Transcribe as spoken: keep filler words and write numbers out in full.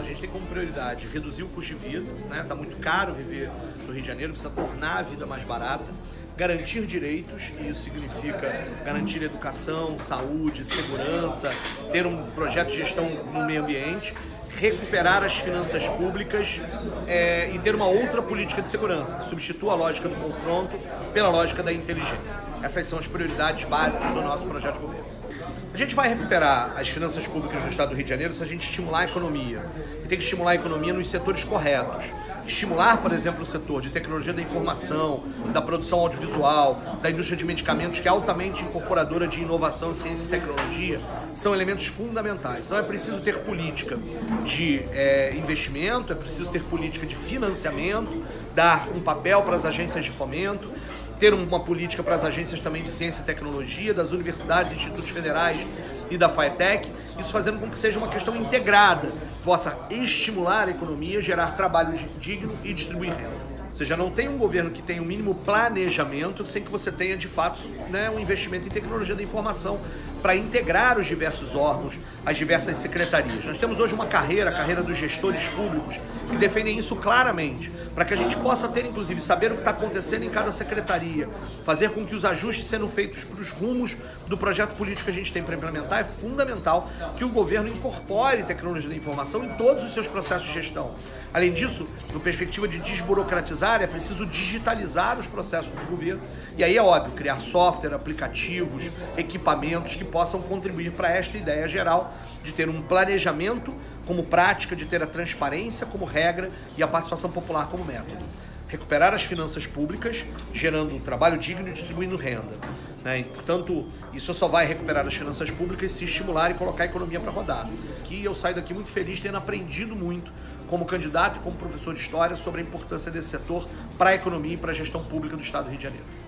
gente tem como prioridade reduzir o custo de vida, né? Tá muito caro viver no Rio de Janeiro, precisa tornar a vida mais barata, garantir direitos, e isso significa garantir educação, saúde, segurança, ter um projeto de gestão no meio ambiente, recuperar as finanças públicas é, e ter uma outra política de segurança, que substitua a lógica do confronto pela lógica da inteligência. Essas são as prioridades básicas do nosso projeto de governo. A gente vai recuperar as finanças públicas do Estado do Rio de Janeiro se a gente estimular a economia. E tem que estimular a economia nos setores corretos. Estimular, por exemplo, o setor de tecnologia da informação, da produção audiovisual, da indústria de medicamentos, que é altamente incorporadora de inovação, ciência e tecnologia, são elementos fundamentais. Então é preciso ter política de é, investimento, é preciso ter política de financiamento, dar um papel para as agências de fomento, ter uma política para as agências também de ciência e tecnologia, das universidades, institutos federais e da FATEC, isso fazendo com que seja uma questão integrada, possa estimular a economia, gerar trabalho digno e distribuir renda. Ou seja, não tem um governo que tenha o mínimo planejamento sem que você tenha, de fato, né, um investimento em tecnologia da informação para integrar os diversos órgãos, as diversas secretarias. Nós temos hoje uma carreira, a carreira dos gestores públicos, que defendem isso claramente, para que a gente possa ter, inclusive, saber o que está acontecendo em cada secretaria, fazer com que os ajustes sejam feitos para os rumos do projeto político que a gente tem para implementar. É fundamental que o governo incorpore tecnologia da informação em todos os seus processos de gestão. Além disso, no perspectiva de desburocratizar, é preciso digitalizar os processos do governo, e aí é óbvio, criar software, aplicativos, equipamentos que possam contribuir para esta ideia geral de ter um planejamento como prática, de ter a transparência como regra e a participação popular como método. Recuperar as finanças públicas, gerando um trabalho digno e distribuindo renda. Né? E, portanto, isso só vai recuperar as finanças públicas se estimular e colocar a economia para rodar. E eu saio daqui muito feliz, tendo aprendido muito como candidato e como professor de história sobre a importância desse setor para a economia e para a gestão pública do Estado do Rio de Janeiro.